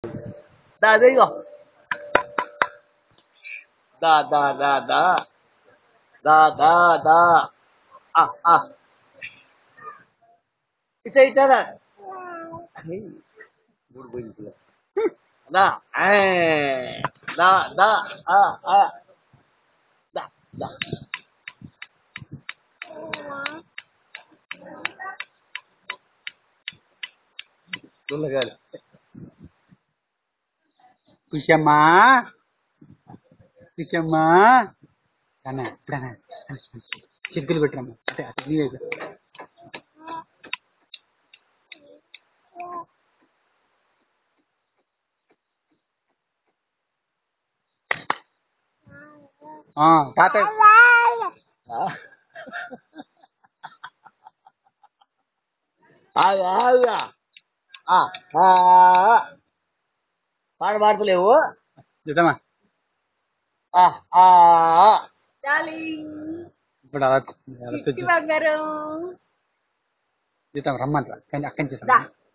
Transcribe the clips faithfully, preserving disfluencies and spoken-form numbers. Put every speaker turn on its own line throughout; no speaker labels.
దా అదేగో దా దా దా దా దా దా దా ఆ ఆ ఇట ఇటరా మూడు పోయింది దా ఏ దా దా ఆ ఆ దా దా గుల్లగాలి
కుషమ్మా కుషమ్మా అన్నా ఇప్పుడన్నా చిరుకులు పెట్టరమ్మా అంటే అటు నీవే తాత
ఆగా ఆగా పాట పాడతలేవు
చూద్దామా ఇప్పుడు అలా చూద్దాం రమ్మంటారా కానీ అక్కడి నుంచి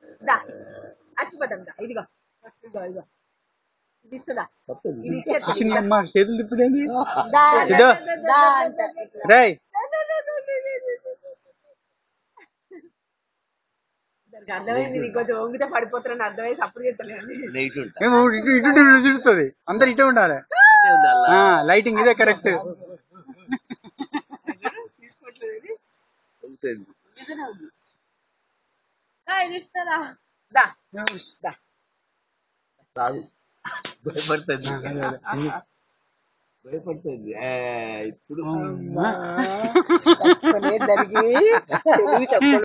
అమ్మ చేతులు తిప్పుదేంది రే
అర్థమైంది కొంచెం వంగితే పడిపోతారని అర్థమై సప్పుడు చేస్తలేదు
ఇటు ఇటు చూస్తుంది అందరు ఇటే ఉండాలి లైటింగ్ ఇదే కరెక్ట్
భయపడుతుంది భయపడుతుంది ఇప్పుడు
జరిగి